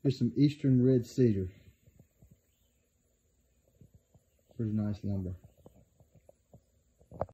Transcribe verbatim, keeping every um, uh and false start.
Here's some eastern red cedar. Pretty nice lumber.